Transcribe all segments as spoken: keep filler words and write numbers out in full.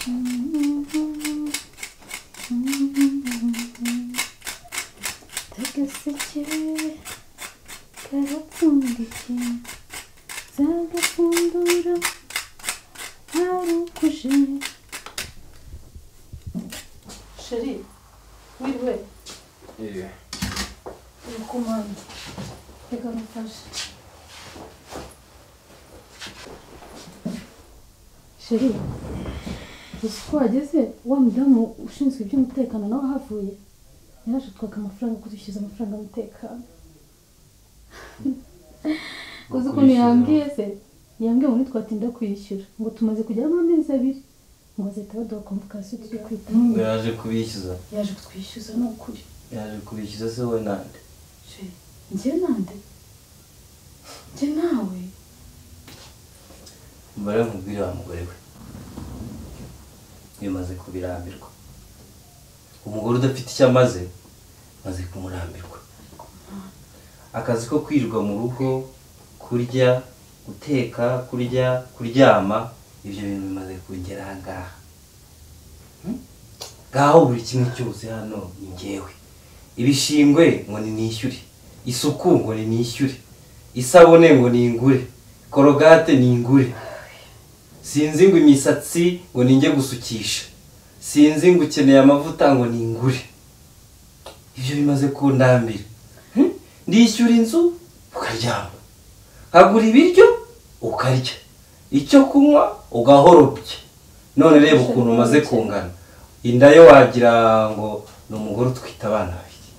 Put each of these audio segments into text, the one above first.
tagaseke karapfundikiye zagapfundura harukuje sheri wiriwe Iri urukumanda reka mufashe sheri uzi ko wageze wa mudamu ushinzwe iby'umutekano nawe havuye yaje twaka amafaranga kudushyuza amafaranga y'umutekano uzi ukuntu yambwiye se yambwiye ngo nitwatinda kwishyura ngo tumaze kugera mu mezi abiri ngo azahita baduha convocation tujye kwita ngo yaje kubishyuza yaje kutwishyuza ni ukuri yaje kubishyuza se wowe nande sheri njye nande njye nawe mbere nkubwire wa mugore we bimaze kubirambirwa umugore udafite icyo amaze maze kumurambirwa akazi ko kwirirwa mu rugo kurya guteka kurya kuryama ibyo bintu bimaze kugera ahangaha ngaho buri kimwe cyose hano ni njyewe ibishingwe ngo ni nishyure isuku ngo ni nishyure isabune ngo ni ingure korogate ni ingure sinzi ngo imisatsi ngo ninjye gusukisha sinzi ngo ukeneye amavuta ngo ni ingure ibyo bimaze kundambira ndishyura inzu ukaryama nkagura ibiryo ukarya icyo kunywa ugahorobye none reba ukuntu umaze kungana inda yo wagira ngo ni umugore utwita abana babiri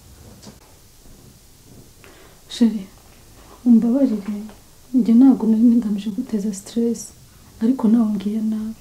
sheri umbabarire njye ntabwo nari ngamije guteza stress ariko nawe ngiye nabi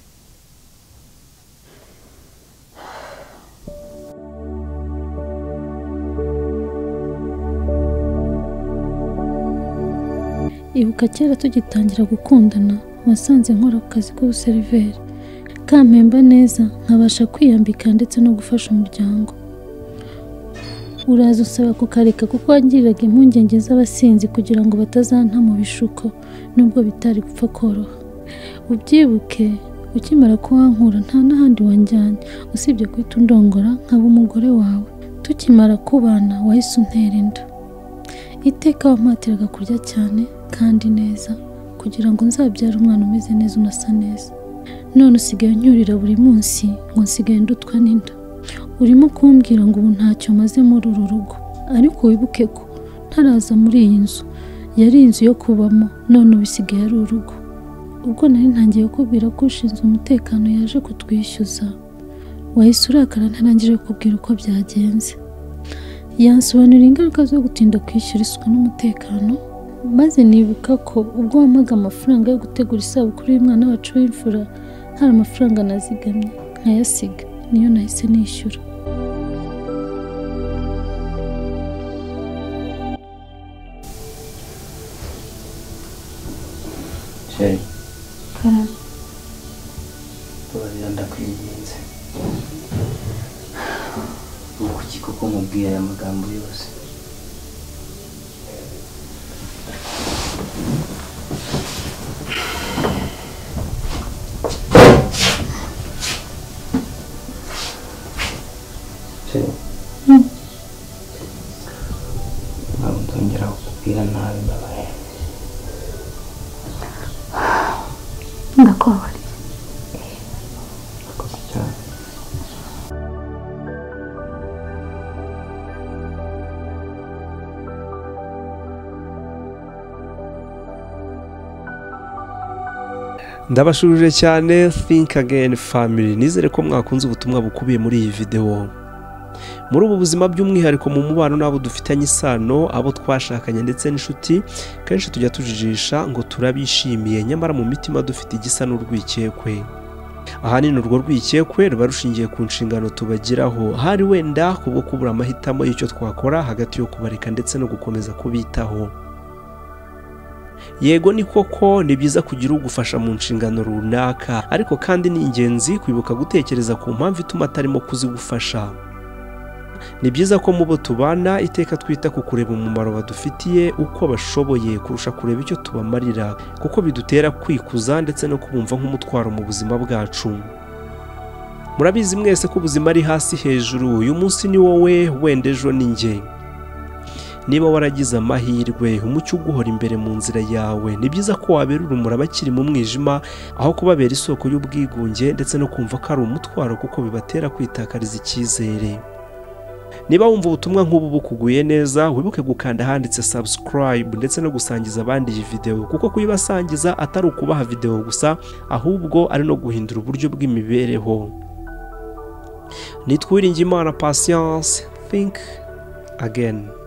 ibuka kera tugitangira gukundana wasanze nkora akazi k'ubuseriveri kampemba neza nkabasha kwiyambika ndetse no gufasha umuryango uraza usaba kukareka kuko wangiriraga impungenge z'abasinzi kugira ngo batazanta mu bishuko nubwo bitari gupfa koroha ubyibuke ukimara kuhankura nta n'ahandi wanjyanye usibye kwita undongora nkaba umugore wawe tukimara kubana wahise untera inda iteka wampatiraga kurya cyane kandi neza kugira ngo nzabyare umwana umeze neza unasa neza none usigaye unyurira buri munsi ngo nsigaye ndutwa n'inda urimo kumbwira ngo ubu ntacyo maze muri uru rugo ariko wibuke ko ntaraza muri iyi nzu yari inzu yo kubamo none ubisigaye ari urugo ubwo nari ntangiye kubwira ko ushinzwe umutekano yaje kutwishyuza wahise urakara ntarangije kubwira uko byagenze yansobanurira ingaruka zo gutinda kwishyura isuku n'umutekano maze nibuka ko ubwo wamaga amafaranga yo gutegura isabukuru y'umwana wacu w'imfura hari amafaranga nazigamye nkayasiga niyo nahise nishyura sheri karame tubarira ndakwinginze kuki koko mubwiye aya magambo yose ntabwo ndongera kukubwira nabi mbabaye ndakubabariye urakoze cyane ndabashurije cyane think again family nizere ko mwakunze ubutumwa bukubiye muri iyi video muri ubu buzima by'umwihariko mu mubano n'abo dufitanye isano abo twashakanye ndetse n'inshuti kenshi tujya tujijisha ngo turabishimiye nyamara mu mitima dufite igisa n'urwikekwe ahanini urwo rwikekwe ruba rushingiye ku nshingano tubagiraho hari wenda kubwo kubura amahitamo y'icyo twakora hagati yo kubareka ndetse no gukomeza kubitaho yego ni koko ni byiza kugira ugufasha mu nshingano runaka ariko kandi ni ingenzi kwibuka gutekereza ku mpamvu ituma atarimo kuzigufasha ni byiza ko mu bo tubana iteka twita ku kureba umumaro badufitiye uko bashoboye kurusha kureba icyo tubamarira kuko bidutera kwikuza ndetse no kubumva nk'umutwaro mu buzima bwacu murabizi mwese ko ubuzima ari hasi hejuru, uyu munsi ni wowe, wenda ejo ni njye. Niba waragize amahirwe umucyo uguhora imbere mu nzira yawe, ni byiza ko wabera urumuri abakiri mu mwijima aho kubabera isoko y'ubwigunge ndetse no kumva ko ari umutwaro, kuko bibatera kwitakariza icyizere. Niba wumva ubutumwa nk'ubu bukuguye neza, wibuke gukanda handitse subscribe ndetse no gusangiza abandi iyi video, kuko kuyibasangiza atari ukubaha video gusa, ahubwo ari no guhindura uburyo bw'imibereho. Nitwa Uwiringiyimana Patience. Think again.